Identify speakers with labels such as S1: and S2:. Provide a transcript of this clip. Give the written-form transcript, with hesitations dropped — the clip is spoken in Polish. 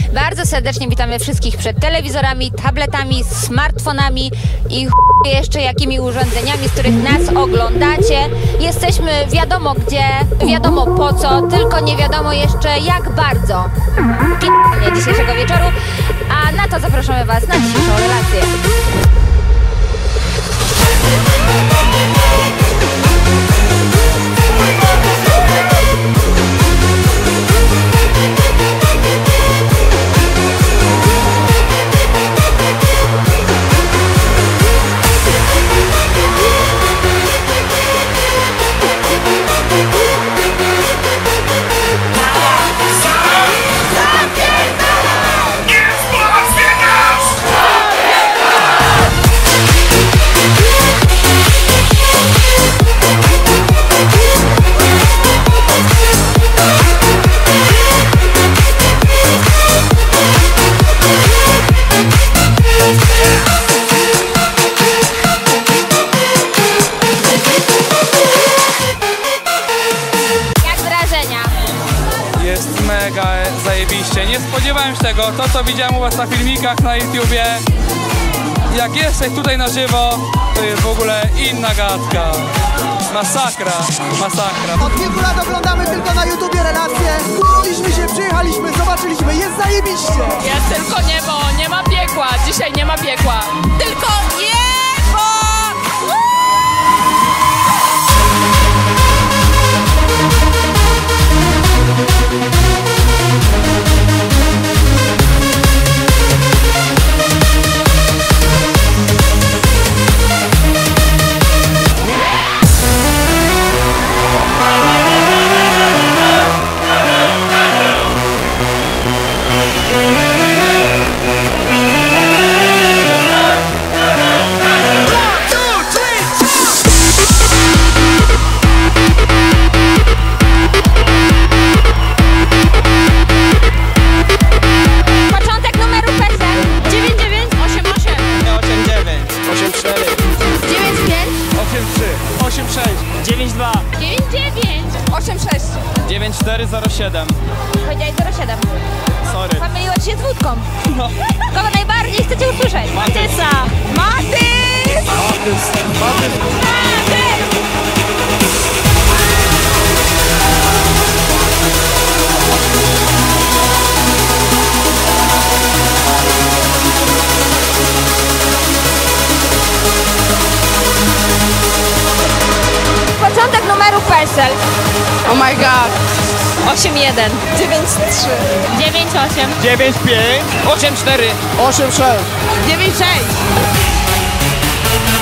S1: Bardzo serdecznie witamy wszystkich przed telewizorami, tabletami, smartfonami i jeszcze jakimi urządzeniami, z których nas oglądacie. Jesteśmy wiadomo gdzie, wiadomo po co, tylko nie wiadomo jeszcze jak bardzo. P***nie dzisiejszego wieczoru, a na to zapraszamy Was na dzisiejszą relację.
S2: Jest mega zajebiście. Nie spodziewałem się tego. To, co widziałem u Was na filmikach na YouTubie, jak jesteś tutaj na żywo, to jest w ogóle inna gadka. Masakra, masakra.
S3: Od kilku lat oglądamy tylko na YouTubie relacje. Urodziliśmy się, przyjechaliśmy, zobaczyliśmy, jest zajebiście.
S4: Jest tylko niebo, nie ma piekła. Dzisiaj nie ma piekła. Tylko niebo!
S1: Sześć.
S2: 9407.
S1: Powiedziałeś 07.
S2: Sorry.
S1: Pomyliło ci się z wódką.
S2: No.
S1: Kogo najbardziej chcecie usłyszeć? Matysa! Matys!
S2: Matys!
S1: Początek numeru PESEL.
S4: Oh my god.
S1: 8-1.
S4: 9-3.
S1: 9-8.
S2: 95 84
S3: 8-6.
S4: 9-6.